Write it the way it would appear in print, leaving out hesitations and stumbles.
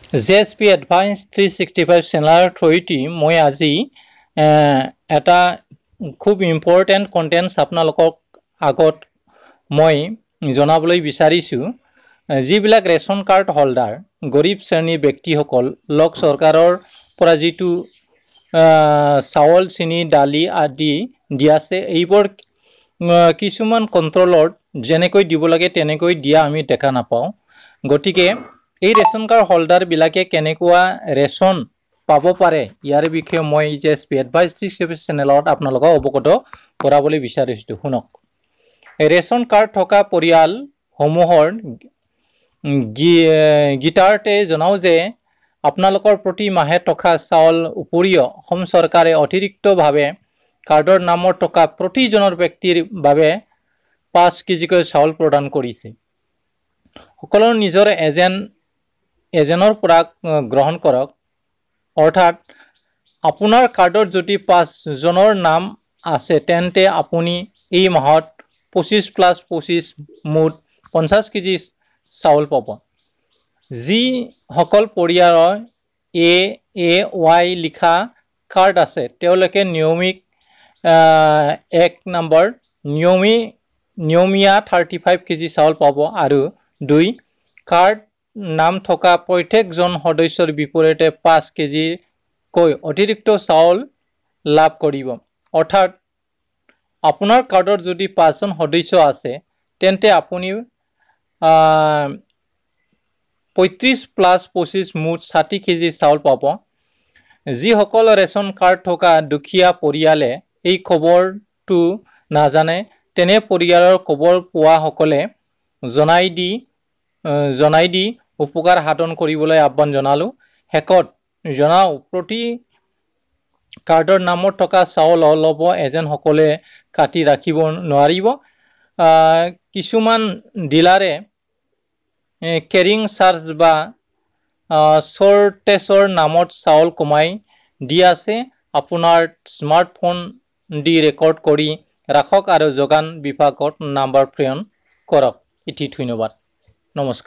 JSP Advanced 365 চেনেলৰ থ্ৰুইদি মই আজি এটা খুব ইম্পৰ্টেণ্ট কণ্টেণ্টছ আপোনালোকক আগত মই জনাবলৈ বিচাৰিছোঁ যিবিলাক ৰেচন কাৰ্ড হোল্ডাৰ গৰীব শ্ৰেণীৰ ব্যক্তিসকল লোক চৰকাৰৰ পৰা যিটো চাউল চিনি দালি আদি দিয়াছে এইবোৰ কিছুমান কণ্ট্ৰলত যেনেকৈ দিব লাগে তেনেকৈ দিয়া আমি দেখা নাপাওঁ গতিকে এই ৰেচন কাৰ্ড হোল্ডাৰ বিলাকে কেনেকুৱা ৰেচন পাব পাৰে ইয়াৰ বিষয়ে মই JSP Advanced 365 চেনেলত আপোনালোকক অৱগত কৰাবলৈ বিচাৰিছোঁ শুনক ৰেচন কাৰ্ড থকা পৰিয়াল সমূহৰ গীতাৰ্তে জনাও যে আপোনালোকৰ প্ৰতি মাহে টকা চাউল উপৰিও অসম চৰকাৰে অতিৰিক্তভাৱে কাৰ্ডৰ নামৰ টকা প্ৰতিজনৰ ব্যক্তিৰ বাবে 5 কেজিকৈ চাউল প্ৰদান কৰিছে সকলো নিজৰ এজেনৰ পৰা গ্ৰহণ কৰক অৰ্থাৎ আপোনাৰ কাৰ্ডৰ যদি 5 জনৰ নাম আছে তেন্তে আপুনি এই মাহত 25 + 25 মুঠ 50 কেজি চাউল পাব যি সকল পৰিয়ালৰ AAY লিখা কাৰ্ড আছে তেওঁলোকে নিয়মিক 1 নম্বৰ নিয়মীয়া 35 কেজি চাউল পাব আৰু 2 কাৰ্ড নাম থকা প্ৰত্যেকজন সদস্যৰ বিপৰীতে 5 কেজি কৈ অতিৰিক্ত চাউল লাভ কৰিব অৰ্থাৎ আপোনাৰ কাৰ্ডৰ যদি 5 জন সদস্য আছে তেন্তে আপুনি 35 + 25 মুঠ 60 কেজি চাউল পাব যিসকল ৰেচন কাৰ্ড থকা দুখীয়া পৰিয়ালে এই খবৰটো নাজানে তেনে পৰিয়ালৰ খবৰ পোৱা সকলে জনাই দি উপকাৰ সাধন কৰিবলৈ আহ্বান জনালো হেকত জনাও প্ৰতি কাৰ্ডৰ নামত থকা চাউল ল'ব এজন সকলে কাটি ৰাখিব নোৱাৰিব কিছুমান ডিলাৰে কেৰিং চাৰ্জ বা শৰ্টেজৰ নামত চাউল কমাই দি আছে আপোনাৰ স্মাৰ্টফোন দি ৰেকৰ্ড কৰি ৰাখক আৰু যোগান বিভাগত নাম্বাৰ প্ৰেৰণ কৰক এটি ধন্যবাদ নমস্কাৰ